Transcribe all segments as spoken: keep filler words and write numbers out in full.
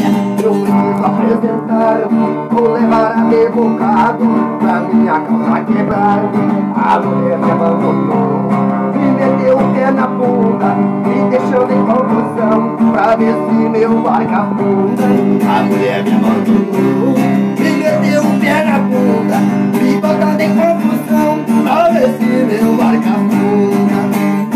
feia. Eu preciso apresentar, vou levar advogado pra minha causa quebrar. A mulher me abandonou, me meteu o pé na bunda, me deixando em confusão pra ver se meu barco afunda. A mulher me abandonou, me meteu o pé na bunda, me botando em confusão pra ver se meu barco afunda.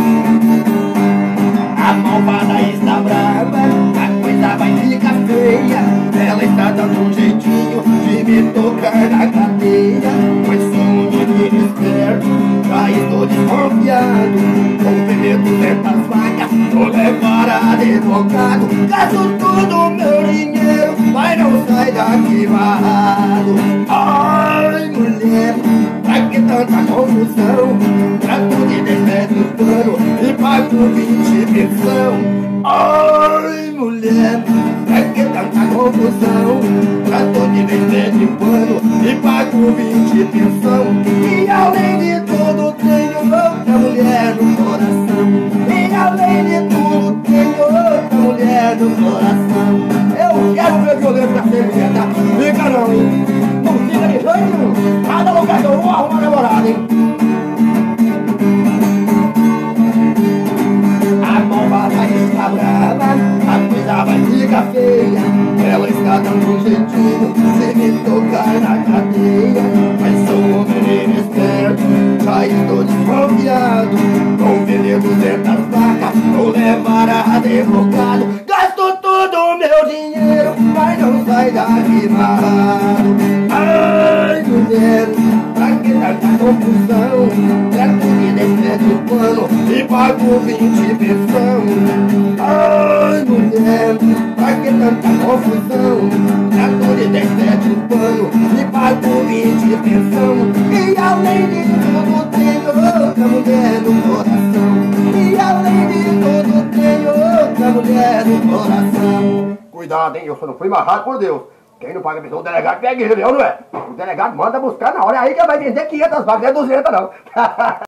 A malvada está brava, a coisa vai ficar feia. Ela está dando um jeitinho de me tocar na cadeia. Mas sou um menino esperto, já estou desconfiado. Com vender duzentas vacas, vou levar advogado. Gasto todo o meu dinheiro, mas não sai daqui varrado. Ai, mulher, pra que tanta confusão? Trato de dez metros de pano e pago vinte pensão. Ai, mulher, pra que tanta confusão? Trato de dez metros de pano e pago vinte pensão. E além de tudo tenho outra mulher no coração. E além de tudo tenho outra mulher no coração. Eu quero ver violência ser mulher, tá? Fica não, hein? Não fica de jeito nenhum. Cada lugar que eu vou arrumar namorada, hein? A malvada está brava, a coisa vai ficar feia. Ela está dando um jeitinho de me tocar na cadeia. Mas sou um menino esperto, já estou desconfiado. Vou vender duzentas vacas, vou levar a advogado. Gasto todo o meu dinheiro, mas não sai daqui marrado. Ai, mulher, pra que tanta confusão? Trato de dez metros de pano e pago vinte pensão. Ai, mulher, pra que tanta confusão? Trato de dez metros de pano e pago vinte pensão. E além de tudo tenho outra mulher no coração. E além de tudo tenho outra mulher no coração. Cuidado, hein? Eu só não fui marrado por Deus. Quem não paga pensão, o delegado pega ele, não é? O delegado manda buscar na hora. É aí que vai vender quinhentas vacas, não é duzentas não.